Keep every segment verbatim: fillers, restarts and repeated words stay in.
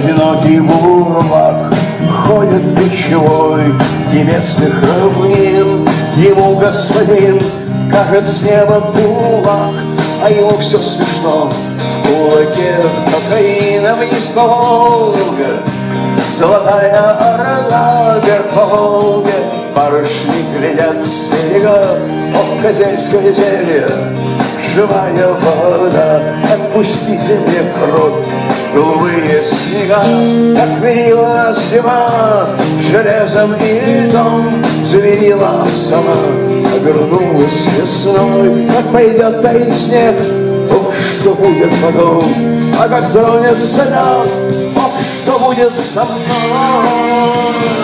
Одинокий бурлак ходит бичевой небесных равнин. Ему господин кажет с неба кулак, а ему все смешно в кулаке кокаина. Вниз по Волге золотая орда, вверх по Волге барышни глядят с берега. Ох, хозяйское зелье, живая вода, отпустите мне кровь, голубые снега. Как верила зима железом и льдом, заверила сама, обернулась весной. Как пойдет таять снег, ох, что будет потом, а как тронется лед, ох, что будет со мной.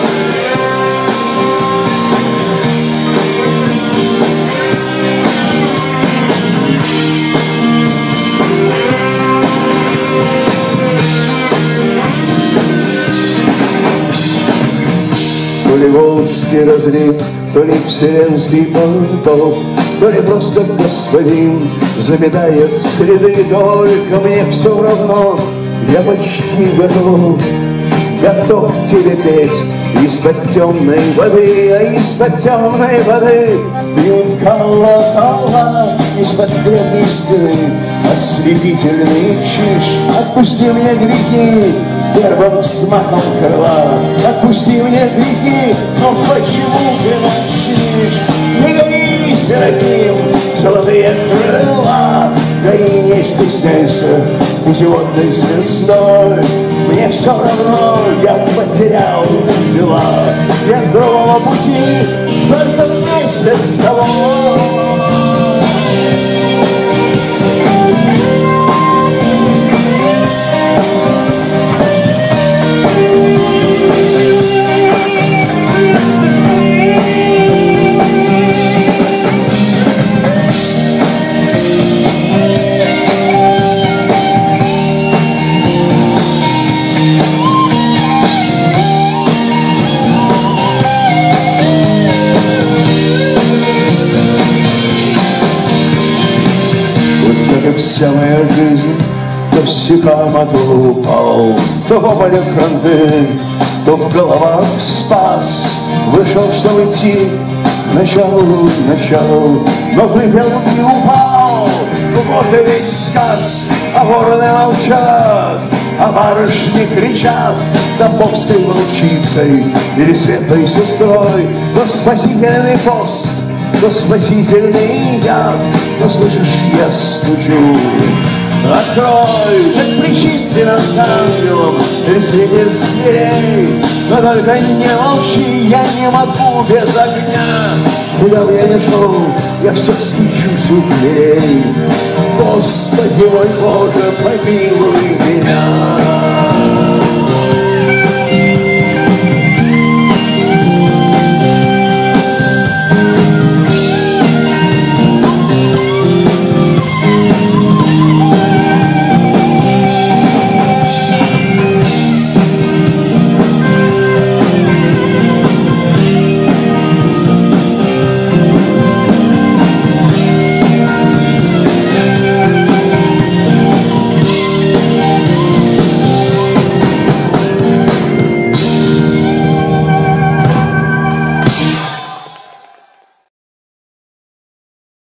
То ли волжский разлив, то ли вселенский потоп, то ли просто господин заметает следы. Только мне все равно, я почти готов, готов тебе петь из-под темной воды. А из-под темной воды бьют колокола, из-под древней стены ослепительный чиж. Отпусти мне грехи первым взмахом крыла, отпусти мне грехи, но почему ты молчишь? Не гори, Серафим, золотые крыла, гори, не стесняйся путеводной звездой. Мне все равно, я потерял дела, нет другого пути, только вместе с тобой. Вся моя жизнь то в сикамату упал, то в поле кранты, то в головах спас. Вышел, чтобы идти к началу, к началу, но выпил и упал. Вот и весь сказ, а вороны молчат, а барышни кричат тамбовской волчицей или светлой сестрой. То спасительный пост, то спасительный яд, но слышишь, я стучу. Открой, как причисти нас ангелом при свете зверей, но только не молчи, я не могу без огня. Куда бы я ни шел, я все свечусь у дверей. Господи мой Боже, помилуй меня.